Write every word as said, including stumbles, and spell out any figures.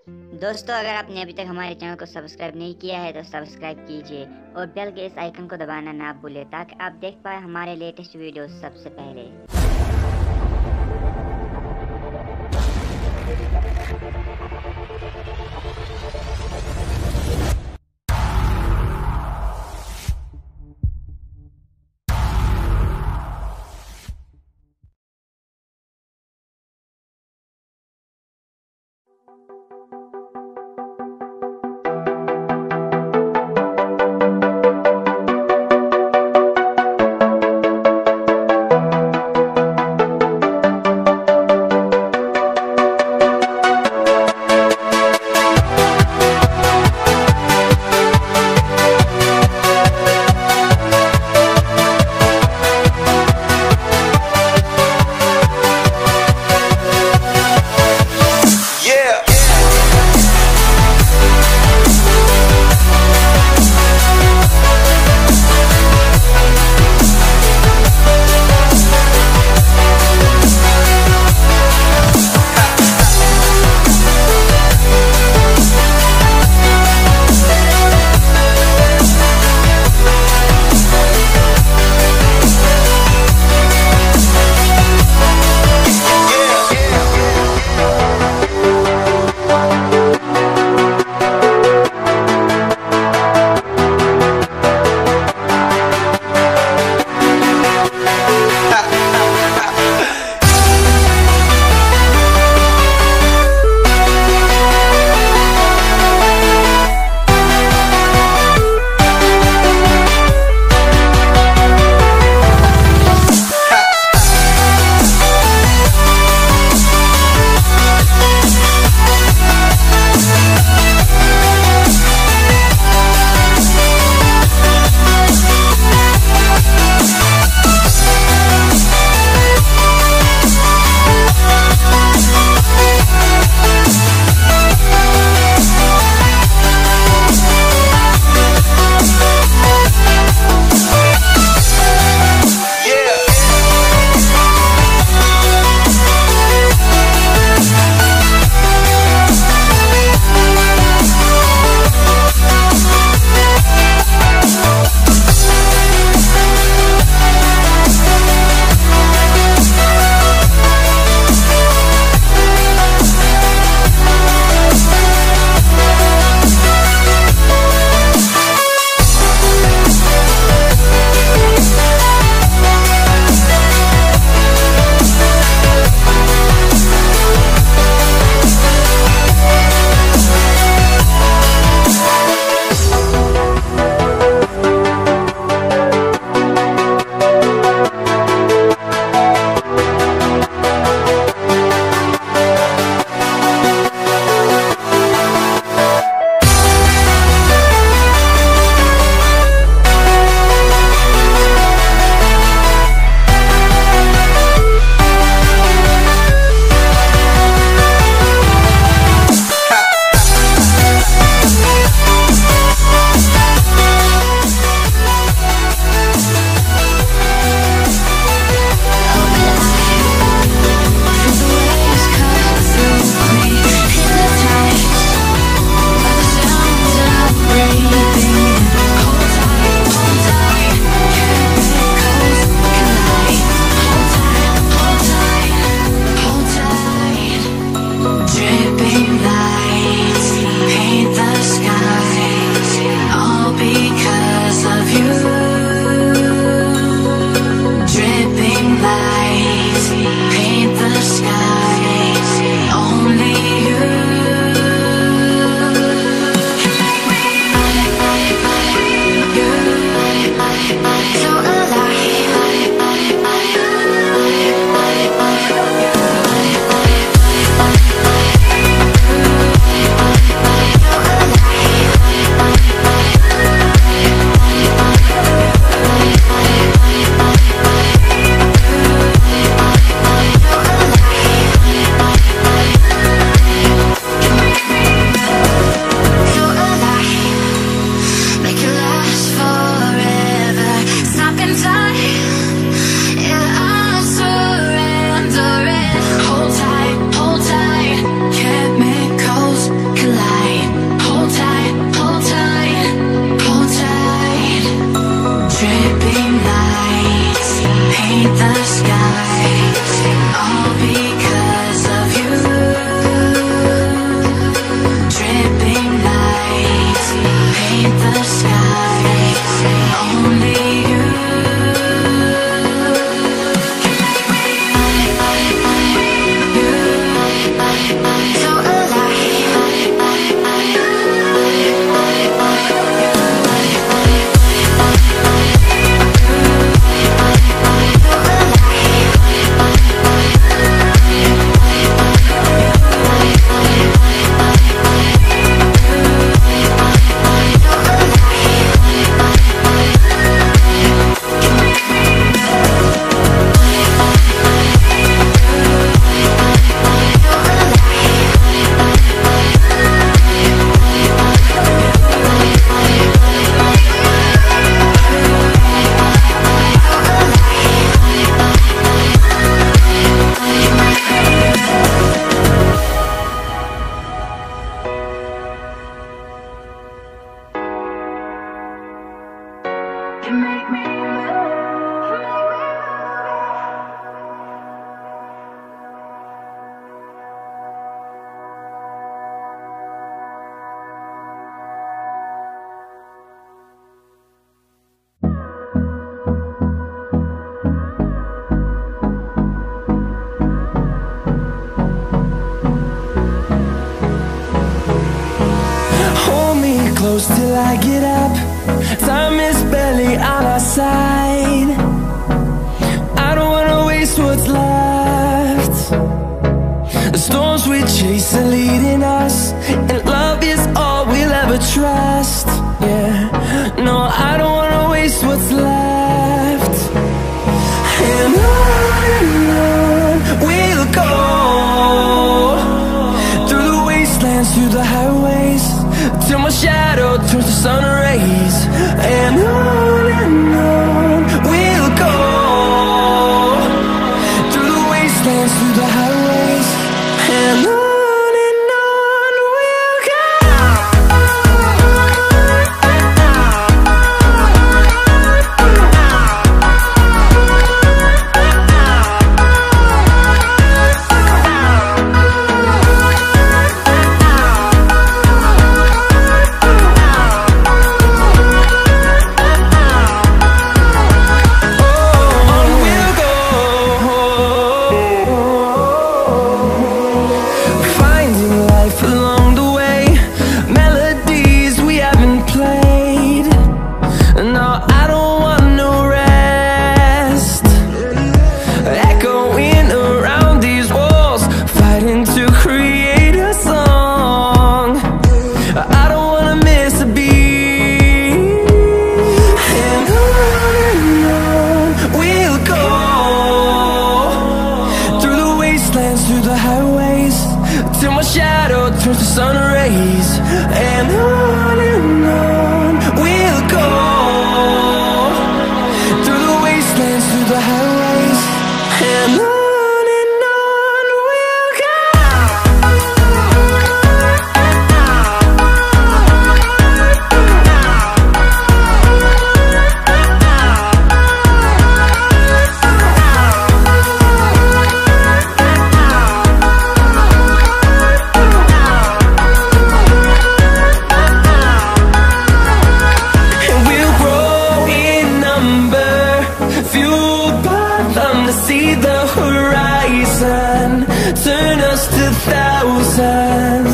दोस्तों, अगर आपने अभी तक हमारे चैनल को सब्सक्राइब नहीं किया है तो सब्सक्राइब कीजिए और बेल के इस आइकन को दबाना ना भूलें ताकि आप देख पाए हमारे लेटेस्ट वीडियो सबसे पहले। Yeah. close till I get up. Time is barely on our side. I don't wanna waste what's left. The storms we chase are leading us, and love is all we'll ever trust. Yeah, no, I don't wanna waste what's left. And on and on we'll go, through the wastelands, through the highways, till my shadow turns to sun rays. And on and on we'll go, through the wastelands, through the highways, and on. Through the highways, till my shadow turns to sun rays. And on and on we'll go, through the wastelands, through the highways, and on. See the horizon, turn us to thousands.